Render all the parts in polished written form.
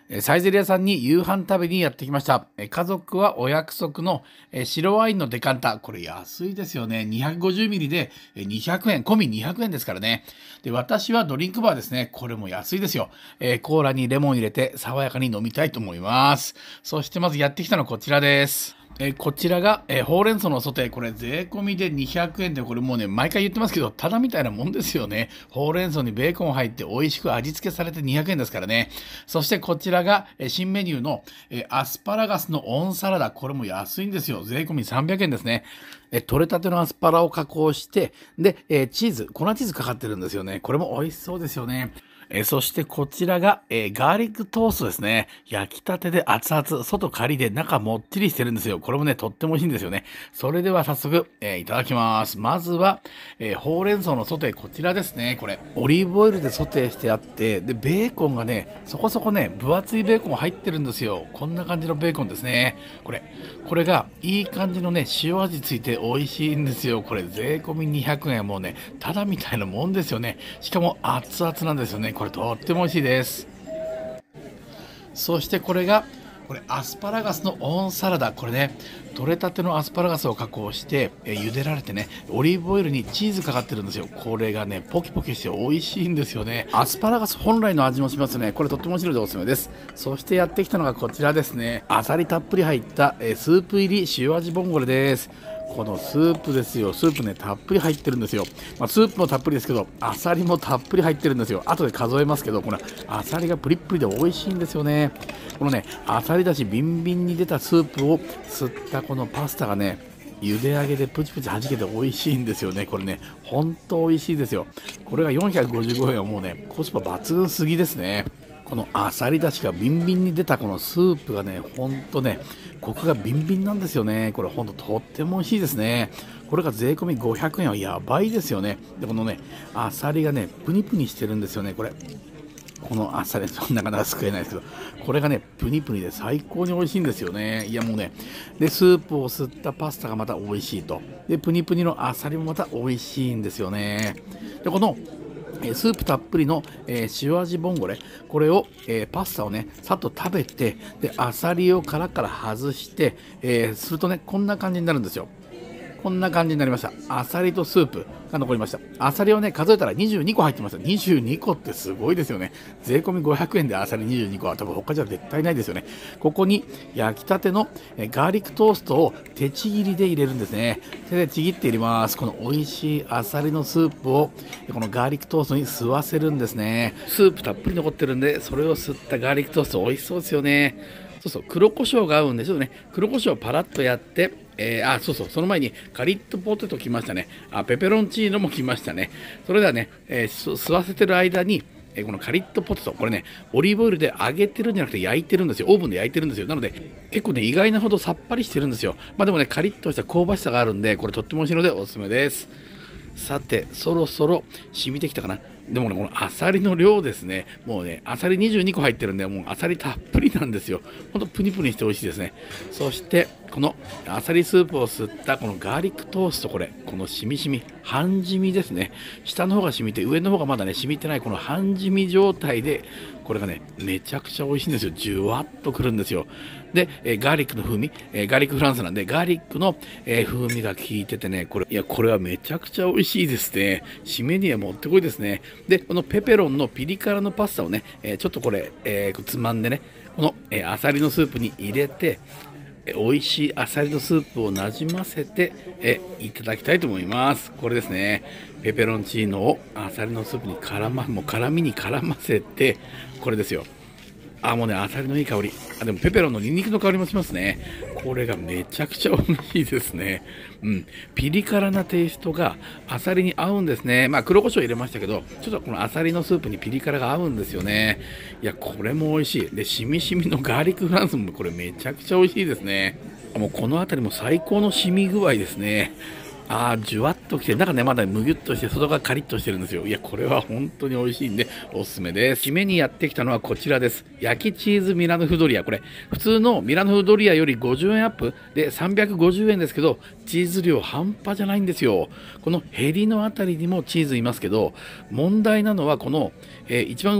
サイゼリヤさんに夕飯食べにやってきました。家族はお約束の白ワインのデカンタ。これ安いですよね。250ミリで200円、込み200円ですからね。で、私はドリンクバーですね。これも安いですよ。コーラにレモン入れて爽やかに飲みたいと思います。そしてまずやってきたのはこちらです。こちらが、ほうれん草のソテー。これ税込みで200円で、これもうね、毎回言ってますけど、ただみたいなもんですよね。ほうれん草にベーコン入って美味しく味付けされて200円ですからね。そしてこちらが、新メニューの、アスパラガスのオンサラダ。これも安いんですよ。税込み300円ですね。取れたてのアスパラを加工して、で、チーズ、粉チーズかかってるんですよね。これも美味しそうですよね。そしてこちらが、ガーリックトーストですね。焼きたてで熱々、外カリで中もっちりしてるんですよ。これもね、とっても美味しいんですよね。それでは早速、いただきます。まずは、ほうれん草のソテー、こちらですね。これ、オリーブオイルでソテーしてあって、で、ベーコンがね、そこそこね、分厚いベーコン入ってるんですよ。こんな感じのベーコンですね。これがいい感じのね、塩味ついて美味しいんですよ。これ、税込み200円はもうね、ただみたいなもんですよね。しかも熱々なんですよね。これとっても美味しいです。そしてこれアスパラガスのオンサラダ。これね、取れたてのアスパラガスを加工して、茹でられてね、オリーブオイルにチーズかかってるんですよ。これがね、ポキポキして美味しいんですよね。アスパラガス本来の味もしますね。これとっても面白いでおすすめです。そしてやってきたのがこちらですね。あさりたっぷり入った、スープ入り塩味ボンゴレです。このスープですよ。スープね、たっぷり入ってるんですよ。スープもたっぷりですけど、あさりもたっぷり入ってるんですよ。後で数えますけど、このあさりがプリップリで美味しいんですよね。このね、あさりだしビンビンに出たスープを吸ったこのパスタがね、茹で上げでプチプチ弾けて美味しいんですよね。これね、ほんと美味しいですよ。これが455円はもうね、コスパ抜群すぎですね。このあさりだしがビンビンに出たこのスープがね、ほんとね、コクがビンビンなんですよね。これほんととっても美味しいですね。これが税込み500円はやばいですよね。で、このね、あさりがね、プニプニしてるんですよね、これ。このあっさり、なかなか救えないですけど、これがね、プニプニで最高に美味しいんですよね。いやもうね、で、スープを吸ったパスタがまた美味しいと。で、プニプニのあっさりもまた美味しいんですよね。で、このスープたっぷりの、塩味ボンゴレ、これを、パスタをね、さっと食べて、で、あさりを殻から外して、するとね、こんな感じになるんですよ。こんな感じになりました。アサリとスープが残りました。アサリをね、数えたら22個入ってました。22個ってすごいですよね。税込み500円でアサリ22個は多分他じゃ絶対ないですよね。ここに焼きたてのガーリックトーストを手ちぎりで入れるんですね。手でちぎって入れます。この美味しいアサリのスープをこのガーリックトーストに吸わせるんですね。スープたっぷり残ってるんで、それを吸ったガーリックトースト美味しそうですよね。そうそう、黒胡椒が合うんですよね。黒胡椒をパラッとやって、そうそう、その前にカリッとポテト来ましたね。ペペロンチーノも来ましたね。それではね、吸わせてる間に、このカリッとポテト、これね、オリーブオイルで揚げてるんじゃなくて焼いてるんですよ。オーブンで焼いてるんですよ。なので、結構ね、意外なほどさっぱりしてるんですよ。でもね、カリッとした香ばしさがあるんで、これとっても美味しいのでおすすめです。さて、そろそろ染みてきたかな。でもね、このアサリの量ですね。もうね、アサリ22個入ってるんで、もうアサリたっぷりなんですよ。ほんとプニプニして美味しいですね。そして、このアサリスープを吸ったこのガーリックトースト、このしみしみ、半染みですね。下の方が染みて、上の方がまだね、染みてないこの半染み状態で、これがね、めちゃくちゃ美味しいんですよ。じゅわっとくるんですよ。で、ガーリックの風味、ガーリックフランスなんで、ガーリックの、風味が効いててね、これはめちゃくちゃ美味しいですね。締めにはもってこいですね。で、このペペロンのピリ辛のパスタをね、ちょっとこれ、つまんでね、この、アサリのスープに入れて、美味しいアサリのスープをなじませて、いただきたいと思います。これですね。ペペロンチーノをアサリのスープにもう辛みに絡ませて、これですよ。もうね、アサリのいい香り。でもペペロンのニンニクの香りもしますね。これがめちゃくちゃ美味しいですね。ピリ辛なテイストがアサリに合うんですね。黒胡椒入れましたけど、ちょっとこのアサリのスープにピリ辛が合うんですよね。いや、これも美味しい。で、しみしみのガーリックフランスもこれめちゃくちゃ美味しいですね。もうこの辺りも最高の染み具合ですね。じゅわっときて、中ね、まだむぎゅっとして、外がカリッとしてるんですよ。いや、これは本当に美味しいんで、おすすめです。締めにやってきたのはこちらです。焼きチーズミラノ風ドリア。これ、普通のミラノ風ドリアより50円アップで350円ですけど、チーズ量半端じゃないんですよ。このヘリのあたりにもチーズいますけど、問題なのはこの、一番上の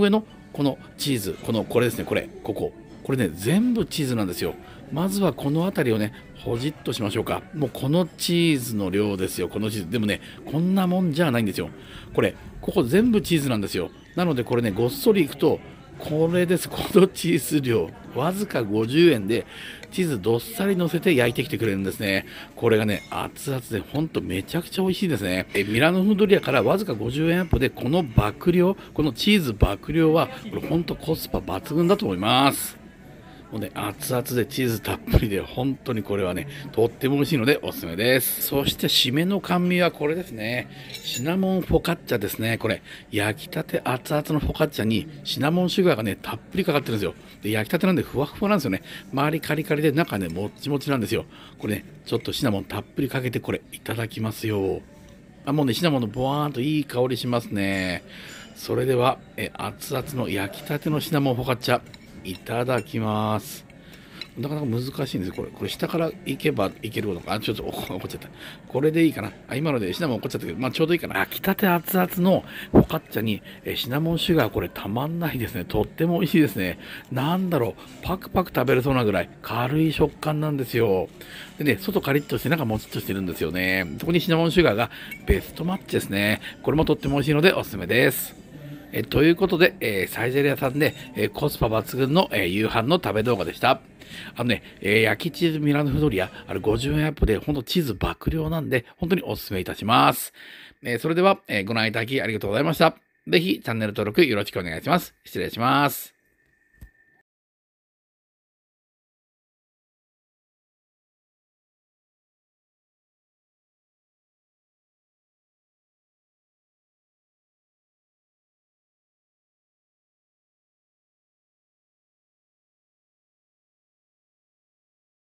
このチーズ、これですね、これね、全部チーズなんですよ。まずはこの辺りをね、ほじっとしましょうか。もうこのチーズの量ですよ、このチーズ。でもね、こんなもんじゃないんですよ。ここ全部チーズなんですよ。なのでこれね、ごっそりいくと、これです。このチーズ量、わずか50円で、チーズどっさり乗せて焼いてきてくれるんですね。これがね、熱々でほんとめちゃくちゃ美味しいですね。ミラノ風ドリアからわずか50円アップで、この爆量、このチーズ爆量は、これほんとコスパ抜群だと思います。もうね、熱々でチーズたっぷりで、本当にこれはね、とっても美味しいのでおすすめです。そして締めの甘味はこれですね。シナモンフォカッチャですね。これ、焼きたて熱々のフォカッチャにシナモンシュガーがね、たっぷりかかってるんですよ。で、焼きたてなんでふわふわなんですよね。周りカリカリで中ね、もっちもちなんですよ。これね、ちょっとシナモンたっぷりかけてこれ、いただきますよ。もうね、シナモンのボワーンといい香りしますね。それでは、熱々の焼きたてのシナモンフォカッチャ、いただきます。なかなか難しいんですよ。これ下から行けばいけるのか。ちょっと怒っちゃった。これでいいかな。今のでシナモン怒っちゃったけど、ちょうどいいかな。焼きたて熱々のフォカッチャにシナモンシュガー、これたまんないですね。とっても美味しいですね。なんだろう。パクパク食べれそうなぐらい軽い食感なんですよ。でね、外カリッとして中もちっとしてるんですよね。そこにシナモンシュガーがベストマッチですね。これもとっても美味しいのでおすすめです。ということで、サイゼリヤさんで、コスパ抜群の、夕飯の食べ動画でした。焼きチーズミラノフドリア、50円アップで、ほんとチーズ爆量なんで、本当にお勧めいたします。それでは、ご覧いただきありがとうございました。ぜひ、チャンネル登録よろしくお願いします。失礼します。